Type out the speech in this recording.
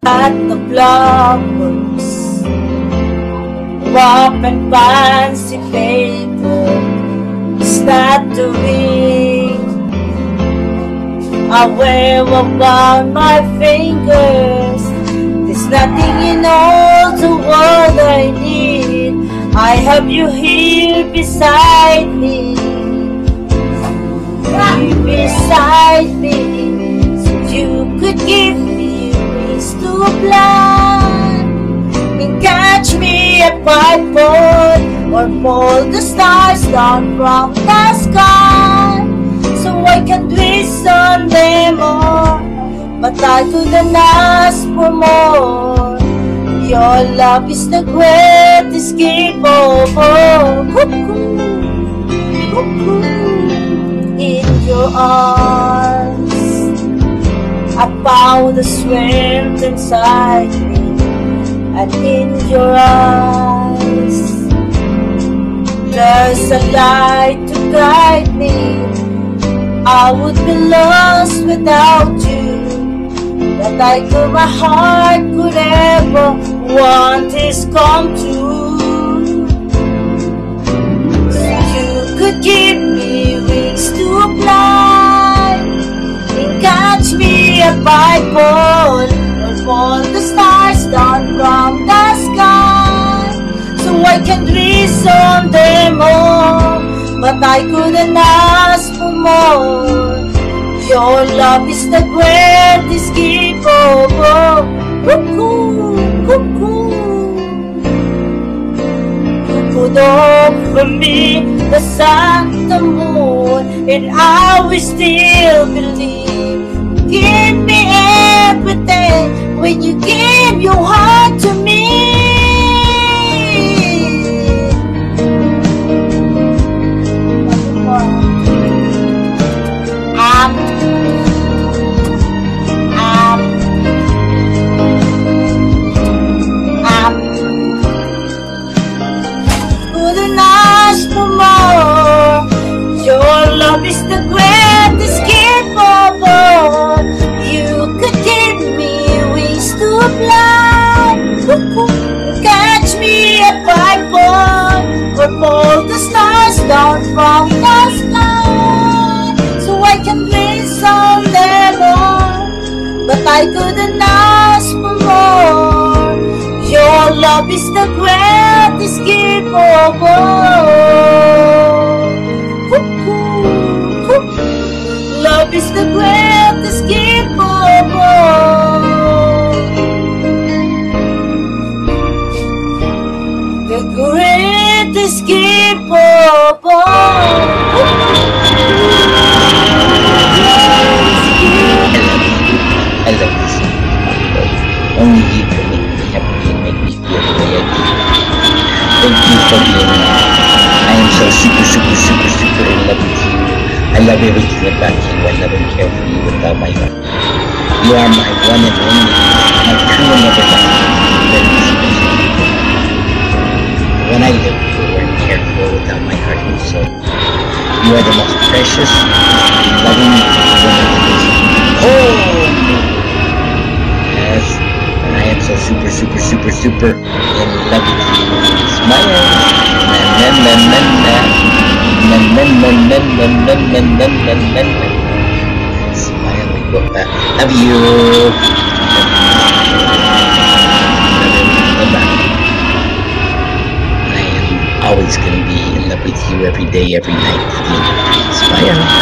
at the flowers, rough and fancy paper, stuttering. I wear around my fingers. There's nothing in all the world I need. I have you here beside me, beside me. So you could give me wings to fly and catch me if I fall, or pull the stars down from the sky, so I can twist on them all. But I couldn't ask for more. Your love is the greatest gift of all. Cuckoo, cuckoo. In your arms I found the strength inside me, and in your eyes there's a light to guide me. I would be lost without you. That I could, my heart could ever want is come true. So you could give me wings to fly and catch me if I fall, or fall the stars down from the sky, so I can twist on them all. But I couldn't ask for more. Your love is the greatest gift of all. Cuckoo, cuckoo. You could offer me the sun, the moon, and I will still believe. Give me everything when you give your heart to me. Couldn't ask for more. Your love is the greatest gift of all. You could give me wings to fly, catch me if I fall, or pull the stars down from the sky, so I can place on them all. But I couldn't ask for more. Your love is the greatest gift of all. Love is the greatest gift of all. The greatest gift of all. I love this song. Only you can make me happy and make me feel the way I do. Thank you for being me. I am so super in love with you. I love everything about you. I love and care for you with all my heart. You are my one and only, my true and everlasting, very special. When I live for and care for with all my heart and soul. You are the most precious, loving woman in this whole world. Yes, and I am so super in love with you. Smile. Smile and go back. Love you. I am always gonna be in love with you every day, every night. Smile.